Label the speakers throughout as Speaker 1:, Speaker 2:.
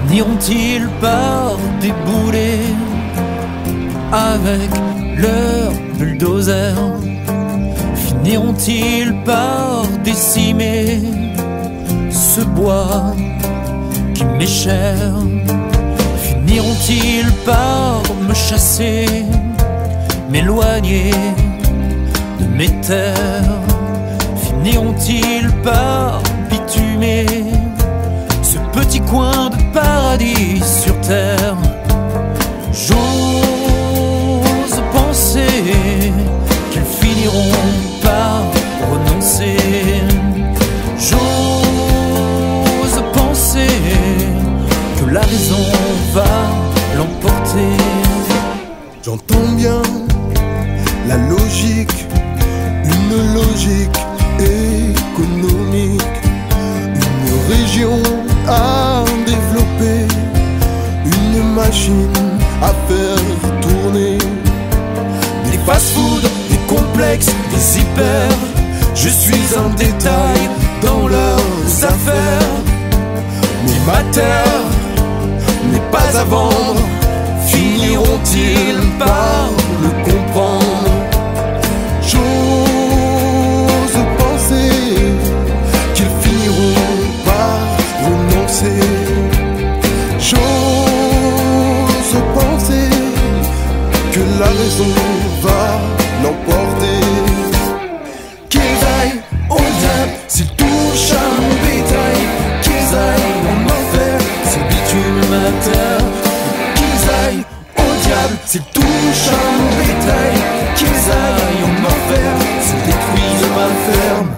Speaker 1: Finiront-ils par débouler avec leur bulldozer? Finiront-ils par décimer ce bois qui m'est cher? Finiront-ils par me chasser, m'éloigner de mes terres? Finiront-ils par bitumer ce petit coin de paradis sur terre? J'ose penser qu'ils finiront par renoncer. J'ose penser que la raison va l'emporter.
Speaker 2: J'entends bien la logique, une logique économique, une région à développer, une machine à faire tourner. Des fast-food, des complexes, des hyper, je suis un détail dans leurs affaires. Mais ma terre n'est pas à vendre, finiront-ils par le comprendre? J'ose penser qu'ils finiront par renoncer. J'ose penser que la raison va l'emporter. Qu'ils aillent au diable s'ils touchent à mon bétail, qu'ils aillent en enfer s'ils bitument ma terre, qu'ils aillent au diable s'ils touchent à mon bétail, qu'ils aillent en enfer s'ils détruisent ma ferme.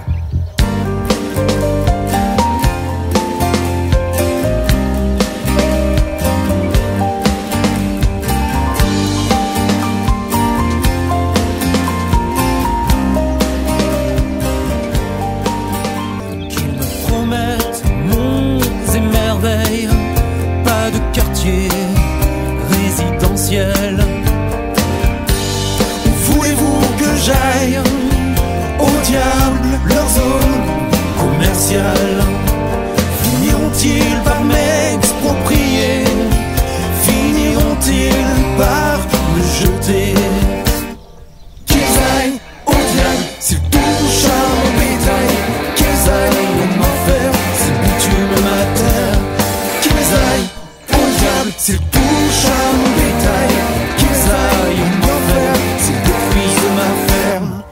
Speaker 1: Pas de quartier résidentiel. Où voulez-vous que j'aille? Au diable leur zone commerciale. Finiront-ils par m'exproprier? Finiront-ils par me jeter? Qu'ils aillent au diable s'ils touchent à mon bétail, qu'ils aillent en enfer s'ils bitument ma terre, qu'ils aillent au diable s'ils touchent à mon bétail, qu'ils aillent en enfer s'ils détruisent ma ferme.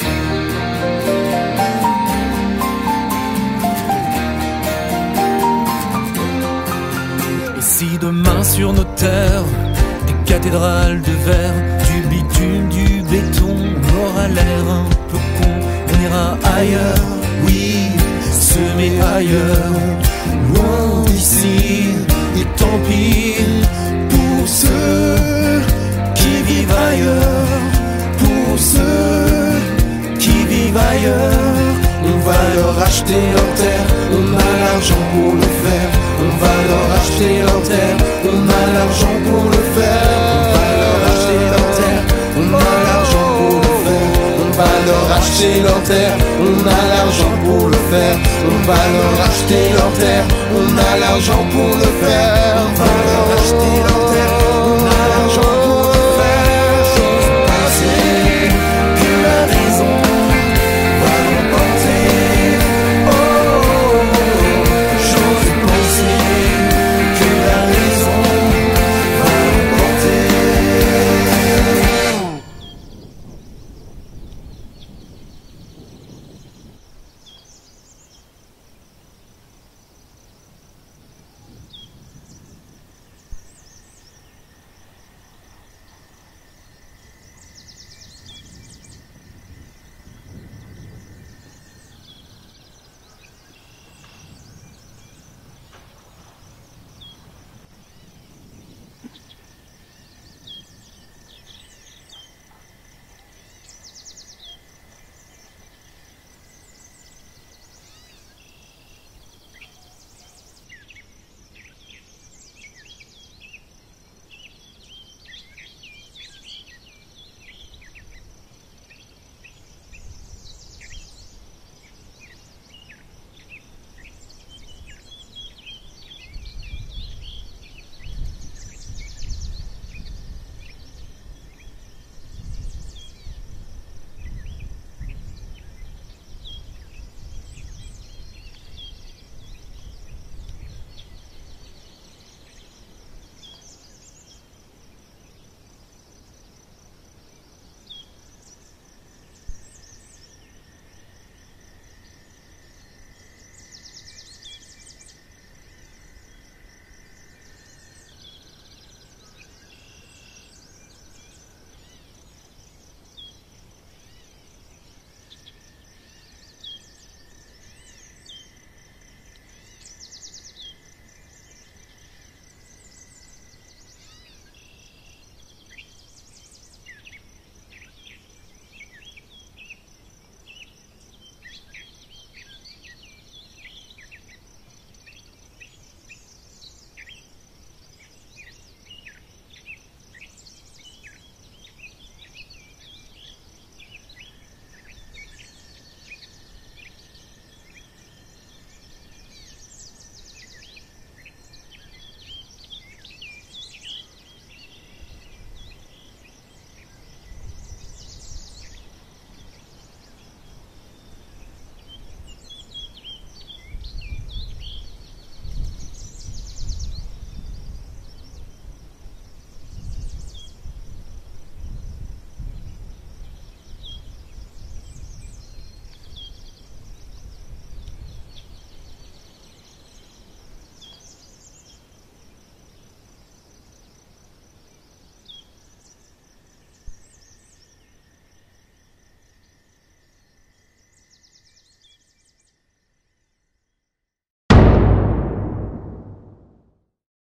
Speaker 1: Et si demain sur nos terres, des cathédrales de verre, du bitume, du béton, on aura l'air un peu con, on ira ailleurs, oui, semer ailleurs, loin d'ici. Et tant pis pour ceux qui vivent ailleurs, pour ceux qui vivent ailleurs. On va leur acheter leur terre, on a l'argent pour le faire. On va leur acheter leur terre, on a l'argent pour le faire. On va leur acheter leur terre, on a l'argent pour le faire. On va leur acheter leur terre, on a l'argent pour le faire. On va leur acheter leur terre, on a l'argent pour le faire. On va leur acheter leur terre.